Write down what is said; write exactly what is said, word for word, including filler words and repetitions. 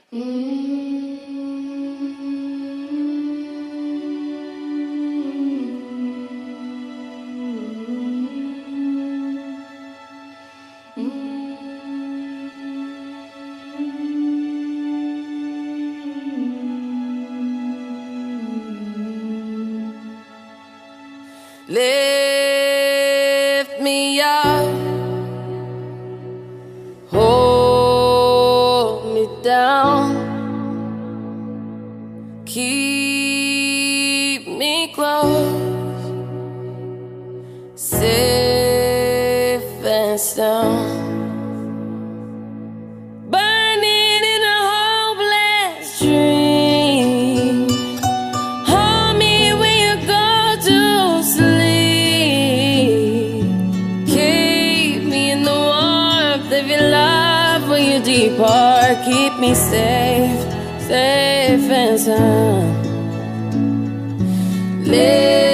Lift me up, hold me down, keep me close, safe and sound. Burning in a hopeless dream, hold me when you go to sleep. Keep me in the warmth of your love when you depart. Keep me safe, safe and sound. Live